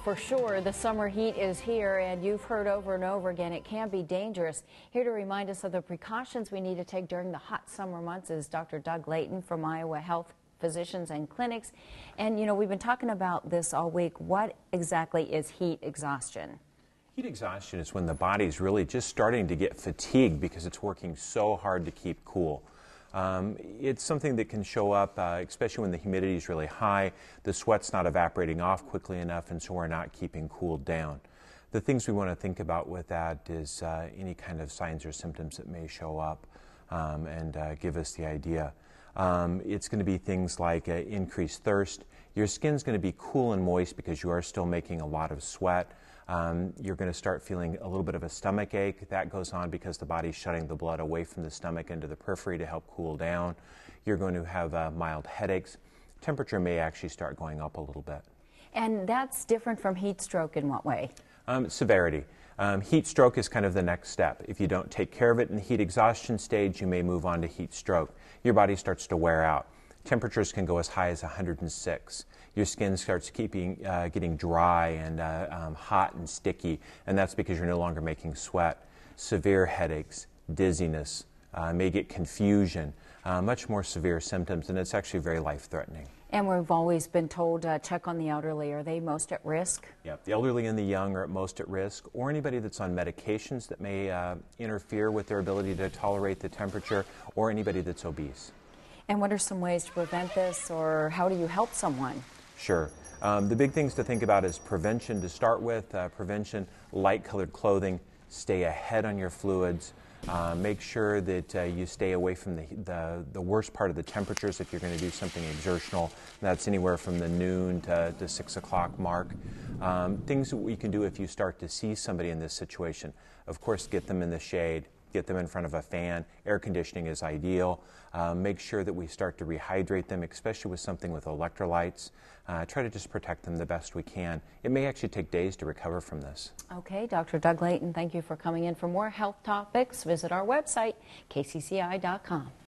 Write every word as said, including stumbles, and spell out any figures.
For sure, the summer heat is here, and you've heard over and over again it can be dangerous. Here to remind us of the precautions we need to take during the hot summer months is Doctor Doug Layton from Iowa Health Physicians and Clinics. And, you know, we've been talking about this all week. What exactly is heat exhaustion? Heat exhaustion is when the body's really just starting to get fatigued because it's working so hard to keep cool. Um, it's something that can show up, uh, especially when the humidity is really high, the sweat's not evaporating off quickly enough, and so we're not keeping cooled down. The things we want to think about with that is uh, any kind of signs or symptoms that may show up um, and uh, give us the idea. Um, it's going to be things like uh, increased thirst. Your skin's going to be cool and moist because you are still making a lot of sweat. Um, you're going to start feeling a little bit of a stomach ache. That goes on because the body's shutting the blood away from the stomach into the periphery to help cool down. You're going to have uh, mild headaches. Temperature may actually start going up a little bit. And that's different from heat stroke in what way? Um, severity. Um, heat stroke is kind of the next step. If you don't take care of it in the heat exhaustion stage, you may move on to heat stroke. Your body starts to wear out. Temperatures can go as high as one hundred six. Your skin starts keeping, uh, getting dry and uh, um, hot and sticky, and that's because you're no longer making sweat. Severe headaches, dizziness, uh, may get confusion, uh, much more severe symptoms, and it's actually very life-threatening. And we've always been told uh, check on the elderly. Are they most at risk? Yeah, the elderly and the young are at most at risk, or anybody that's on medications that may uh, interfere with their ability to tolerate the temperature, or anybody that's obese. And what are some ways to prevent this, or how do you help someone? Sure. Um, the big things to think about is prevention to start with. Uh, prevention, light-colored clothing, stay ahead on your fluids. Uh, make sure that uh, you stay away from the, the, the worst part of the temperatures if you're going to do something exertional. That's anywhere from the noon to, to six o'clock mark. Um, things that we can do if you start to see somebody in this situation. Of course, get them in the shade. Get them in front of a fan. Air conditioning is ideal. Uh, make sure that we start to rehydrate them, especially with something with electrolytes. Uh, try to just protect them the best we can. It may actually take days to recover from this. Okay, Doctor Doug Layton, thank you for coming in. For more health topics, visit our website, K C C I dot com.